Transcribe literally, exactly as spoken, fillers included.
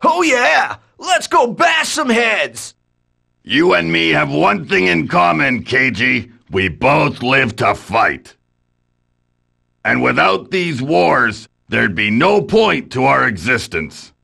Oh yeah! Let's go bash some heads! You and me have one thing in common, Keiji. We both live to fight. And without these wars, there'd be no point to our existence.